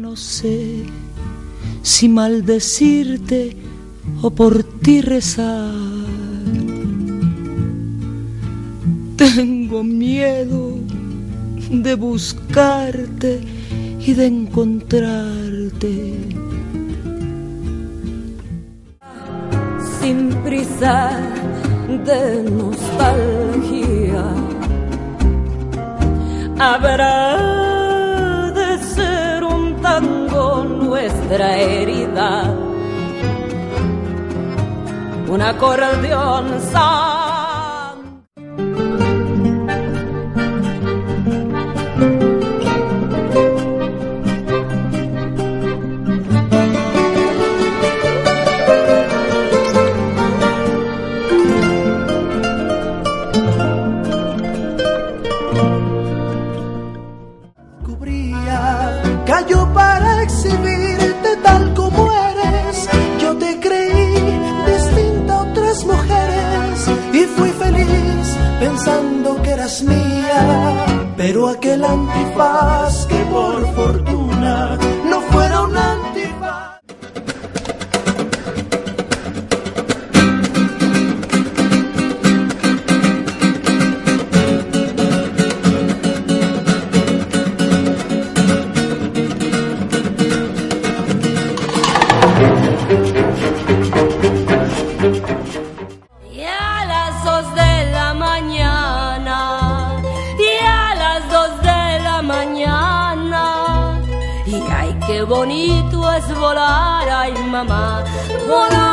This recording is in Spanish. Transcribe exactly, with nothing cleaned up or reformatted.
no sé si maldecirte o por ti rezar. Tengo miedo de buscarte y de encontrarte. Sin prisa de nostalgia, habrá de ser un tango nuestra herida, un acordeón san. Cayó para exhibirte tal como eres. Yo te creí distinta a otras mujeres y fui feliz pensando que eras mía. Pero aquel antifaz que por fortuna no fuera un antifaz. Y a las dos de la mañana, y a las dos de la mañana, y ay qué bonito es volar, ay mamá, volar.